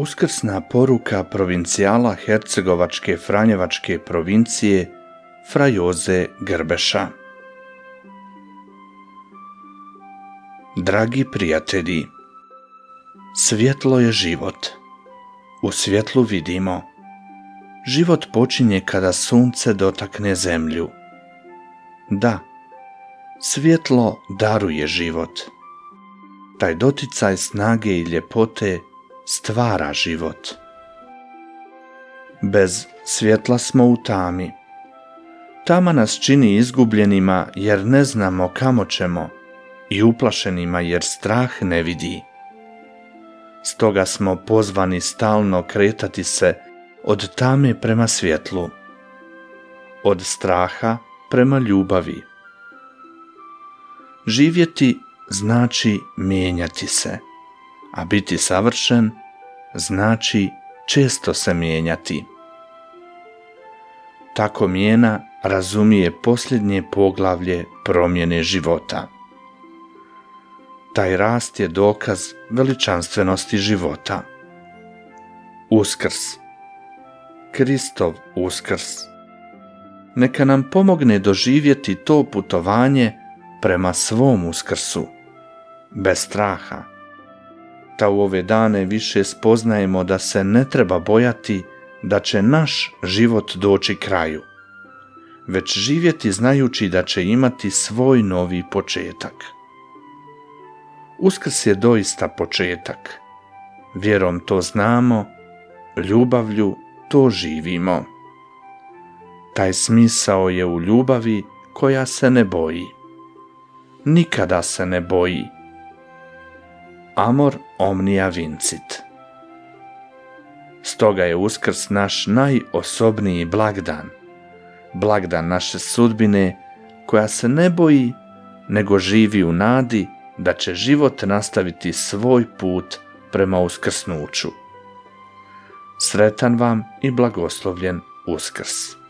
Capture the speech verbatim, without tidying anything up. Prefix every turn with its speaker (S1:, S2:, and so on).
S1: Uskrsna poruka provincijala Hercegovačke Franjevačke provincije fra Joze Grbeša. Dragi prijatelji, svjetlo je život. U svjetlu vidimo. Život počinje kada sunce dotakne zemlju. Da, svjetlo daruje život. Taj doticaj snage i ljepote stvara život. Bez svjetla smo u tami. Tama nas čini izgubljenima jer ne znamo kamo ćemo i uplašenima jer strah ne vidi. Stoga smo pozvani stalno kretati se od tame prema svjetlu, od straha prema ljubavi. Živjeti znači mijenjati se, a biti savršen znači često se mijenjati. Tako mijena razumije posljednje poglavlje promjene života. Taj rast je dokaz veličanstvenosti života. Uskrs, Kristov Uskrs, neka nam pomogne doživjeti to putovanje prema svom Uskrsu, bez straha. Ta u ove dane više spoznajemo da se ne treba bojati da će naš život doći kraju, već živjeti znajući da će imati svoj novi početak. Uskrs je doista početak. Vjerom to znamo, ljubavlju to živimo. Taj smisao je u ljubavi koja se ne boji. Nikada se ne boji. Amor omnia vincit. Stoga je Uskrs naš najosobniji blagdan, blagdan naše sudbine koja se ne boji, nego živi u nadi da će život nastaviti svoj put prema uskrsnuću. Sretan vam i blagoslovljen Uskrs!